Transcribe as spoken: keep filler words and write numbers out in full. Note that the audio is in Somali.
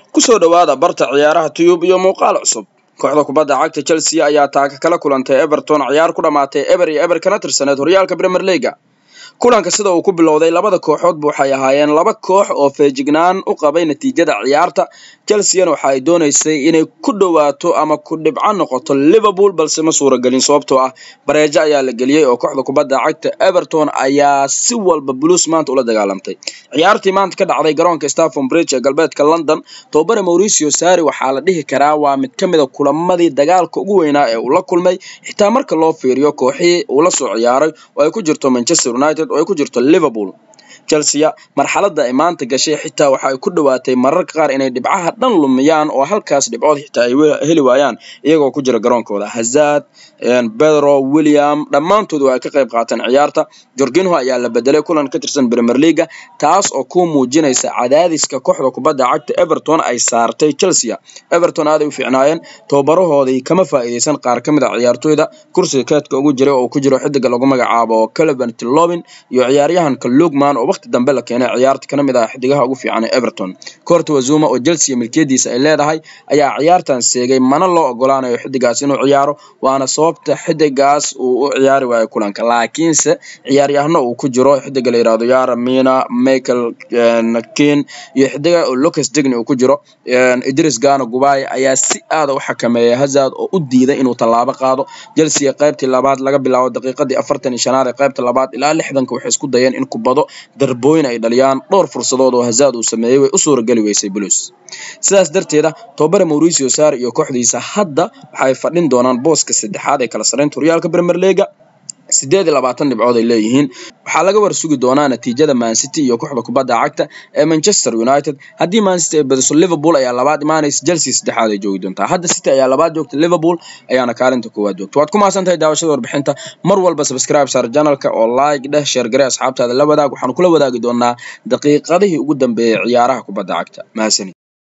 kusoo dhawaada barta ciyaaraha tube iyo muuqaal cusub. Kooxda kubadda cagta Chelsea ayaa taaka kala kulantay Everton ciyaar ku dhamaatay Ever iyo Ever kana tirsaneed horyaalka Premier League. kulanka sida uu ku bilowday labada kooxood waxay ahaayeen laba koox oo feejignaan u qabay natiijada ciyaarta. Chelsea waxa ay doonaysay inay ku dhawaato ama ku dhibcan noqoto Liverpool balse ma suuragelin sababtoo ah bareejo ayaa la geliyay oo kooxda kubadda cagta Everton ayaa si walba Blues maanta ula dagaalantay. ciyaartii maanta ka dhacday garoonka Stamford Bridge ee galbeedka London, Tobare Mauricio Sarri waxa la dhihi karaa waa mid kamid ah kulamadii dagaalka ugu weynaa ee uu la kulmay, xitaa marka loo fiiriyo kooxii uu la soo ciyaaray oo ay ku jirto Manchester United oo ay ku jirto Liverpool. Chelsea marxaladda ay maanta gashay xitaa waxa ay ku dhawaatay mararka qaar inay dhibcaha dhan lumiyaan oo halkaas dhibcood xitaa ay heli waayaan iyagoo ku jira garoonkooda. Hazard, Pedro, William dhammaantood waa ka qayb qaateen ciyaarta. Jorginho ayaa la bedelay kulan ka tirsan Premier League taas oo ku muujinaysa cadaadiska kooxda kubadda cagta Everton ay saartay Chelsea. Everton aad ay u fiicnaayeen, tababarahoodii kama faa'iideysan qaar ka mid ah ciyaartooyda kursiga kaadka ugu jiray oo ku jiro xidiga lagu magacaabo Calvin Lewin iyo ciyaaryahanka Lukman oo waqti dambe la keenay ciyaarta kana mid ah xidigaha ugu fiican ee Everton. Courtois Zuma oo Chelsea milkiyadiisa ay leedahay ayaa ciyaartan seegay, mana loo ogolaanayo xidigaas inuu ciyaaro, waana sababta xidigaas uu u ciyaari waayo kulanka. laakiinse ciyaaryahano uu ku jiro xidiga la yiraahdo Yara Mina, Michael Keane iyo xidiga Lucas Digne uu ku jiro Idris Gana Gueye ayaa si aad u xakameeyay Hazard oo u diiday inuu talaabo qaado. Chelsea qaybtii labaad laga bilaabo daqiiqadii afartan iyo shan ee qaybta labaad ilaa lixdan waxay isku dayeen in kubado darbooyin ay dhaliyaan, dhowr fursadood oo Hazard uu sameeyay way u suuragali weysay Blues. sidaas darteeda Tobare Mauricio Sarri iyo kooxdiisa hadda waxay fadhin doonaan booska saddexaad ee kala sareynta horyaalka Premier League. sideed iyo labaatan dhibcood ay leeyihiin. waxaa laga war sugi doonaa natiijada Man City iyo kooxda kubadda cagta ee Manchester United. haddii Man City ay badiso, Liverpool ayaa labaad imaanaysa, Chelsea saddexaad ay joogi doontaa. hadda City ayaa labaad joogta, Liverpool ayaana kaalinta koowaad joogta. waad ku mahadsantahay daawashada warbixinta. mar walba subscribe saar channelka oo like dheh, share garee asxaabtaada la wadaag. waxaan kula wadaagi doonaa daqiiqadihii ugu dambeeyay ciyaaraha kubadda cagta. mahadsanid.